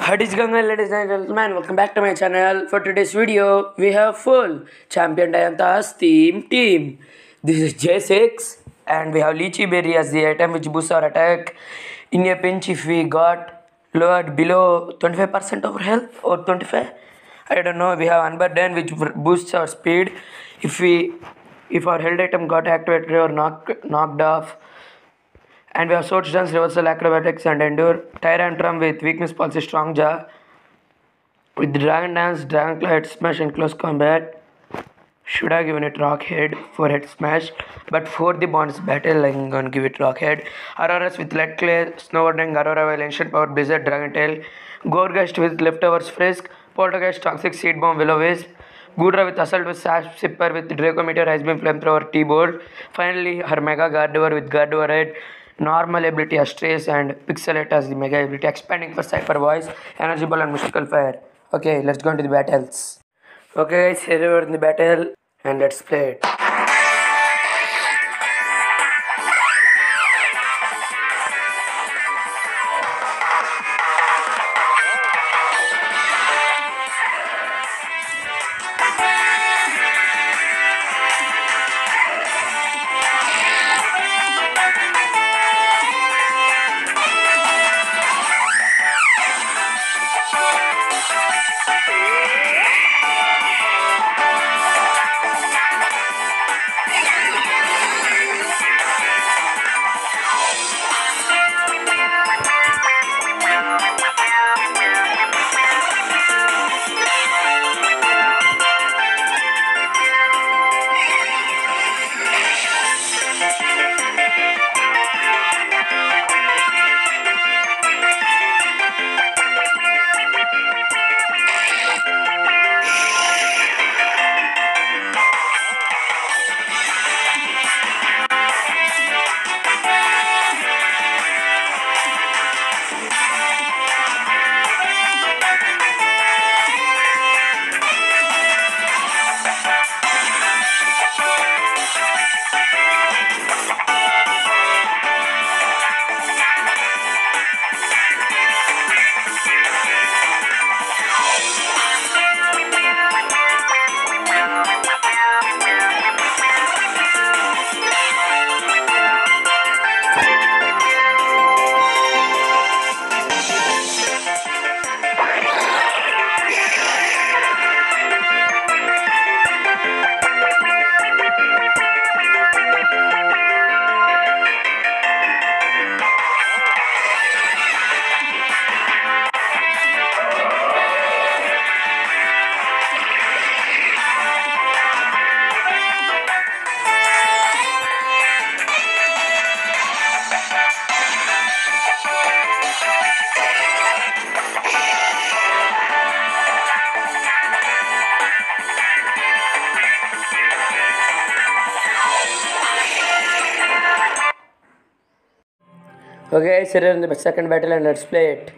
What is going on, ladies and gentlemen? Welcome back to my channel. For today's video, we have full Champion Dianthus team. This is J6 and we have Lychee Berry as the item which boosts our attack. In a pinch, if we got lowered below 25% of our health or 25, I don't know. We have Unburden which boosts our speed. If our held item got activated or knocked off. And we have Sword Dance, Reversal, Acrobatics and Endure. Tyrantrum with Weakness Policy, Strong Jaw. With Dragon Dance, Dragon Claw, Head Smash and Close Combat. Should have given it Rock Head for Head Smash. But for the bonus battle, I'm gonna give it Rock Head. Auroras with Lead Clay, Snowboarding, Aurora with Ancient Power, Blizzard, Dragon Tail. Gorgeist with Leftovers Frisk. Poltergeist, Toxic Seed Bomb, Will-O-Wisp. Goodra with Assault with Sash Zipper with Draco Meteor, Ice Beam, Flamethrower, T-Bolt. Finally, her Mega Gardevoir with Gardevoir Head. Normal ability as Trace and Pixelate as the Mega ability, expanding for Cypher Voice, Energy Ball and Mystical Fire. Okay, let's go into the battles. Okay guys, here we are in the battle and let's play it. Okay guys, here we are in the second battle and let's play it.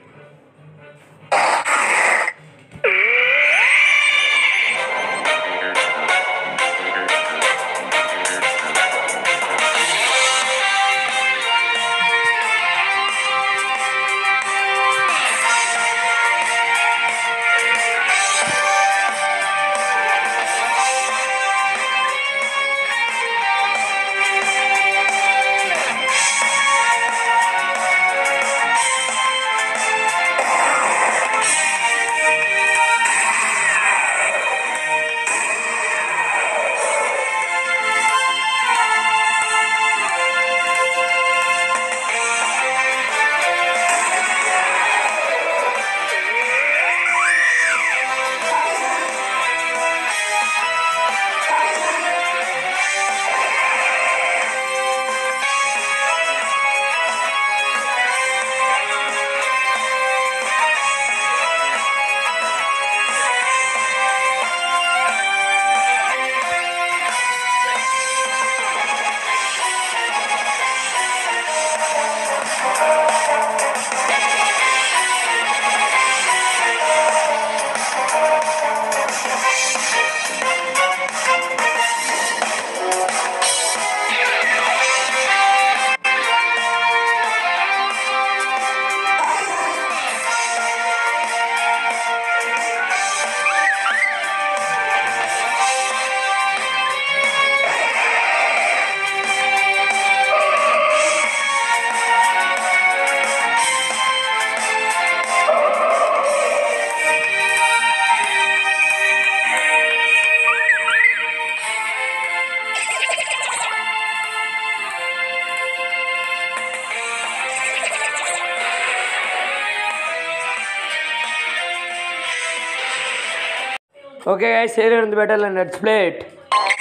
Okay guys, here in the battle and let's play it.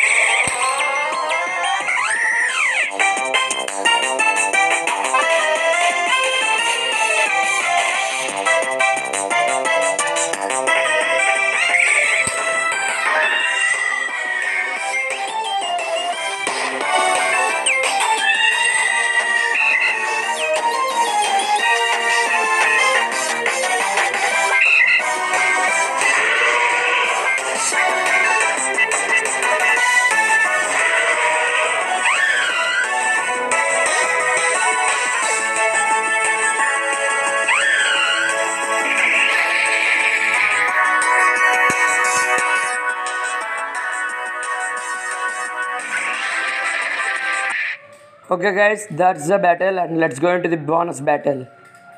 Okay guys, that's the battle and let's go into the bonus battle.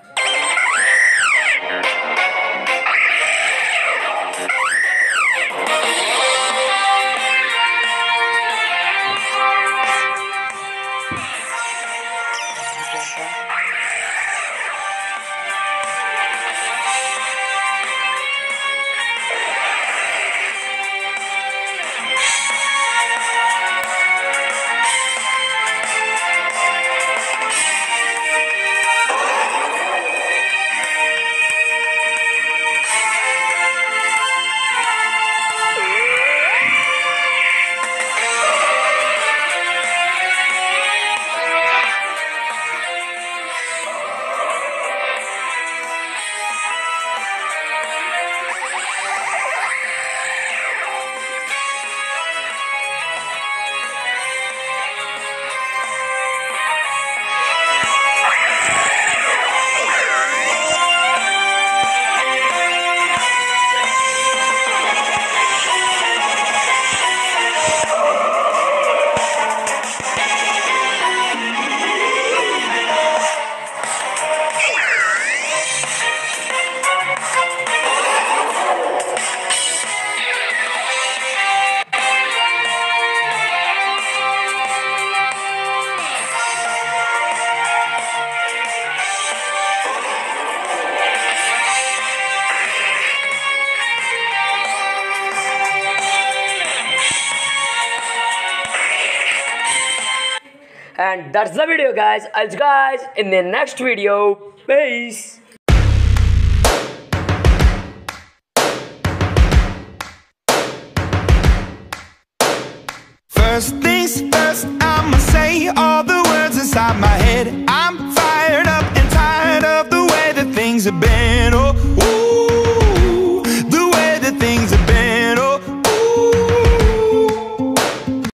And that's the video guys. I'll see you guys in the next video. Peace. First things first, I'ma say all the words inside my head. I'm